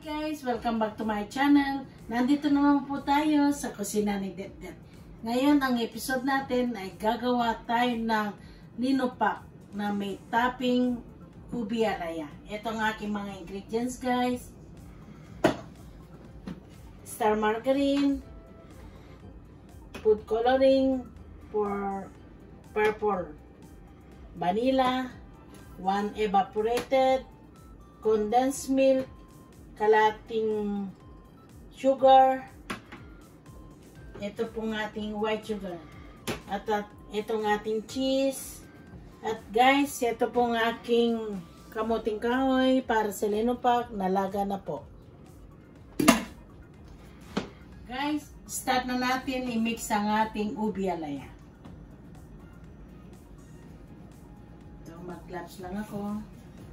Guys, welcome back to my channel. Nandito naman po tayo sa kusina ni Det. Ngayon, ang episode natin ay gagawa tayo ng linupak na may topping ubi araya. Ito ang aking mga ingredients, guys. Star margarine, food coloring for purple, vanilla, 1 evaporated, condensed milk, kalating sugar, ito pong ating white sugar, at itong ating cheese, at guys, ito pong aking kamuting kahoy para sa linupak, nalaga na po. Guys, start na natin i-mix ang ating ubi alaya. Ito, mag-gloves lang ako.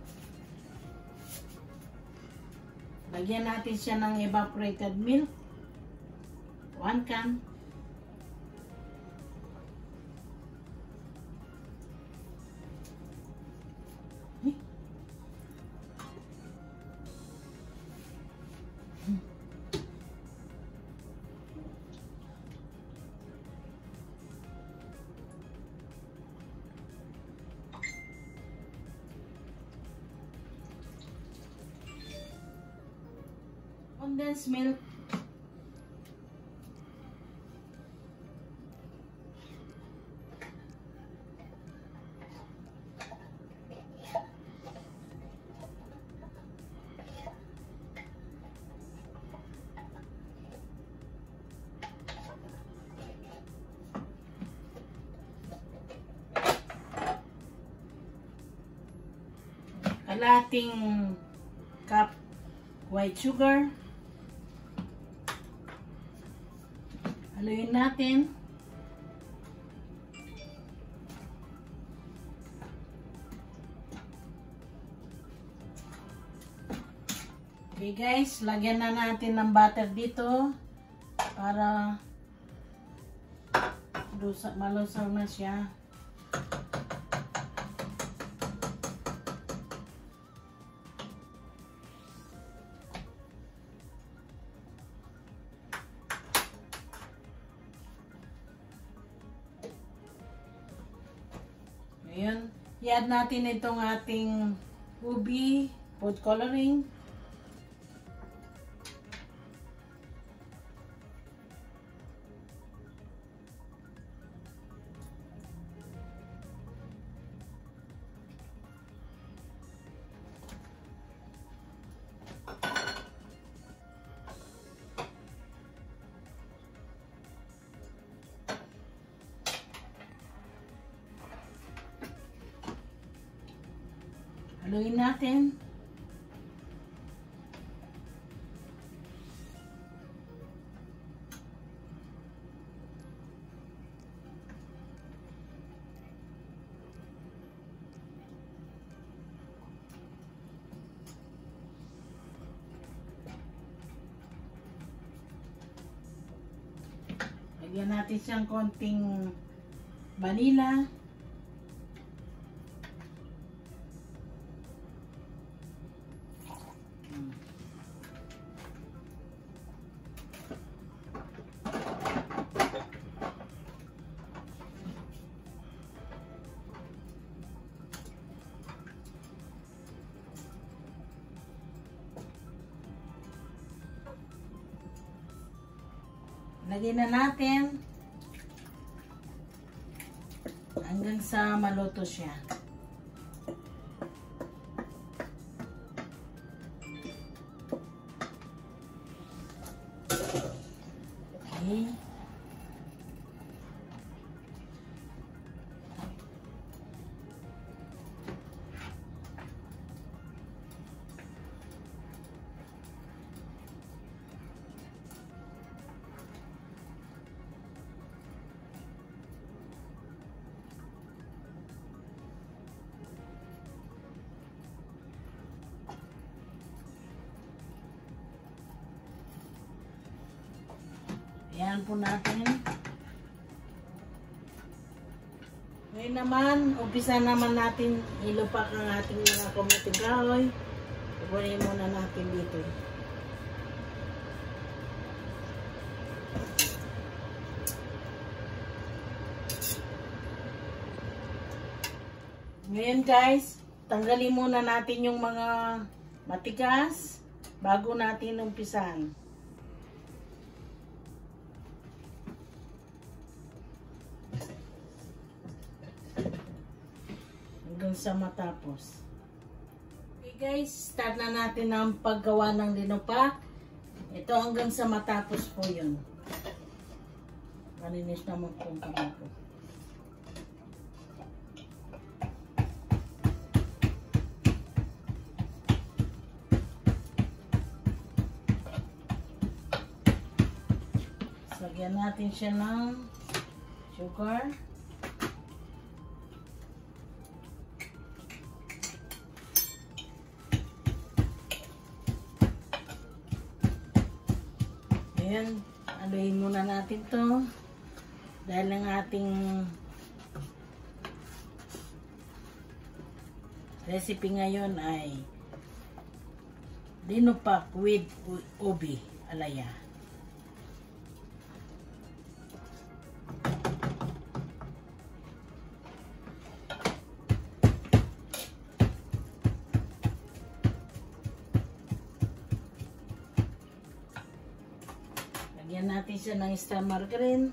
Lagyan natin siya ng evaporated milk. 1 can. Condensed milk. Kalating cup white sugar. Haluin natin. Okay guys, lagyan na natin ng butter dito para malusaw na siya. Ayan, i-add natin itong ating ubi food coloring. Haluin natin. Lagyan natin siyang konting vanilla. Lagyan na natin hanggang sa maluto siya. Okay. Ayan po natin. Ngayon naman, umpisa naman natin ilupak ang ating mga kamuting kahoy. Ipunin muna natin dito. Ngayon guys, tanggalin muna natin yung mga matigas bago natin umpisan. Hanggang sa matapos. Okay guys, start na natin ang paggawa ng linupak. Ito hanggang sa matapos po yun. Malinis naman po ang kamay ko. Lagyan natin siya ng sugar. Ayan, aluin muna natin to dahil ang ating recipe ngayon ay linupak with ubi alaya. Lagyan natin siya ng extra margarine.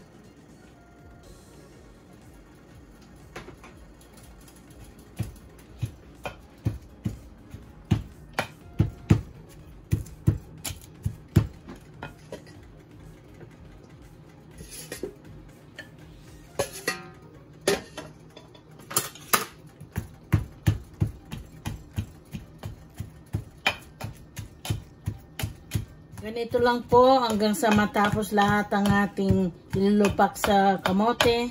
Ganito lang po hanggang sa matapos lahat ang ating ilulupak sa kamote.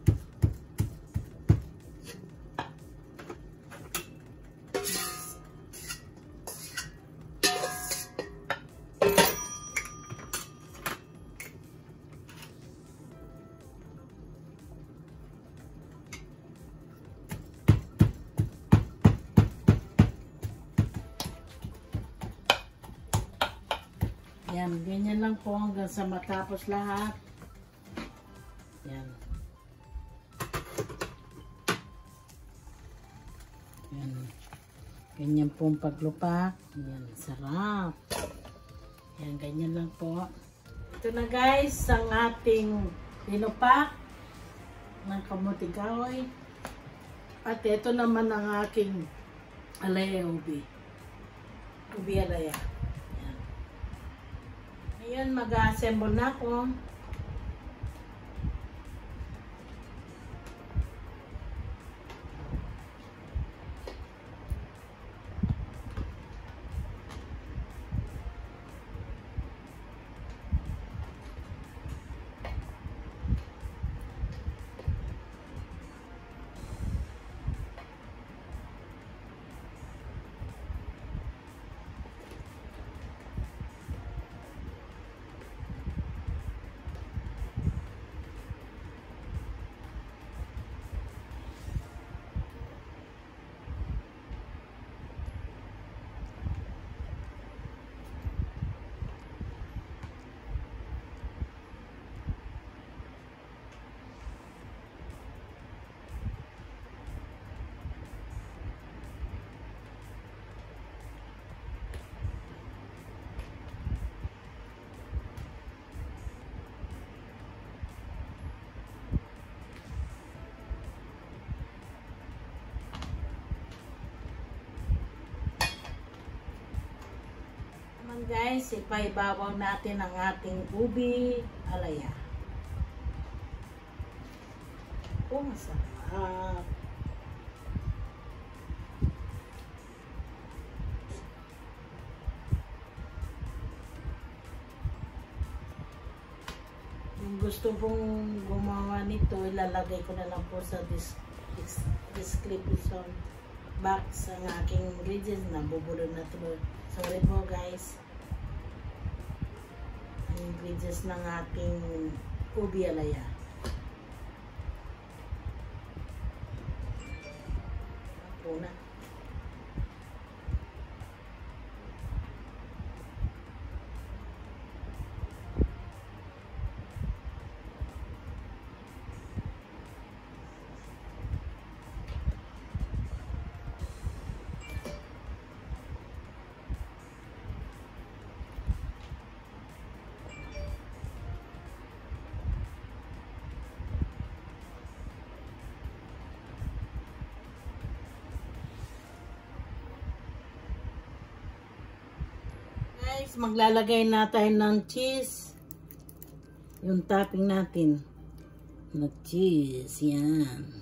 Yan, ganyan lang po hanggang sa matapos lahat. Yan. Yan. Ganyan pong paglupak. Yan, sarap. Yan, ganyan lang po. Ito na guys, ang ating linupak ng kamote kahoy. At ito naman ang aking alaya ubi. Ubi alaya. Ayan, mag-assemble na ako. Guys, ipaibabaw natin ang ating ubi alaya. Oh, masarap. Kung gusto pong gumawa nito, ilalagay ko na lang po sa description box ang aking ingredients. Nabubulol na ito. Sorry po guys. Ingredients ng ating ubi alaya. Ako na. Guys, maglalagay na tayo ng cheese. Yung topping natin. Cheese, yan.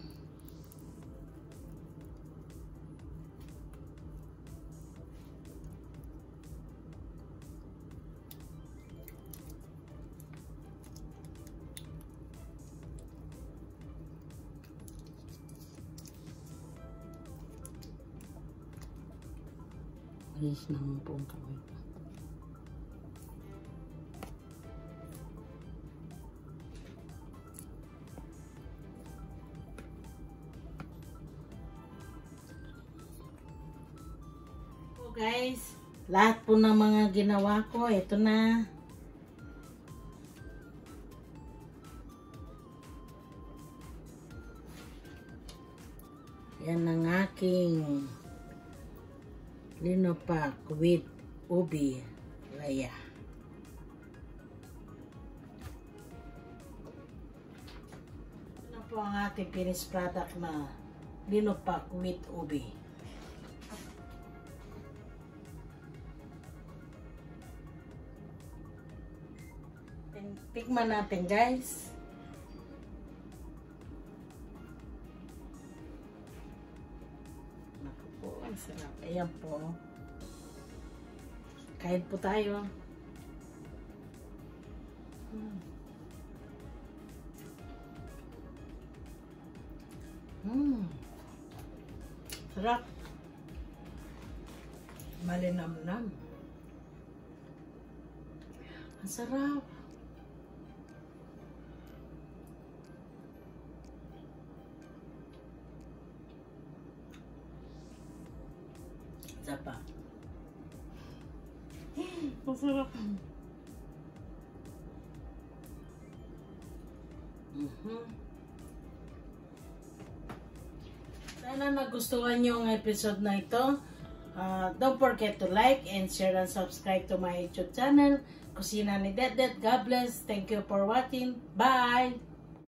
Alis naman po ang kamay ko. So guys, lahat po ng mga ginawa ko, ito na. Yan ang aking linopak with ubi raya. Ito na po ang ating finished product na linopak with ubi. Tikman natin guys. Naku po, ang sarap. Ayan po. Kain po tayo. Sarap. Malinamnam. Ang sarap. Sapa. Ang sarap. Sana nagustuhan nyo ang episode na ito. Don't forget to like and share and subscribe to my YouTube channel, Kusina ni Det Det. God bless. Thank you for watching. Bye!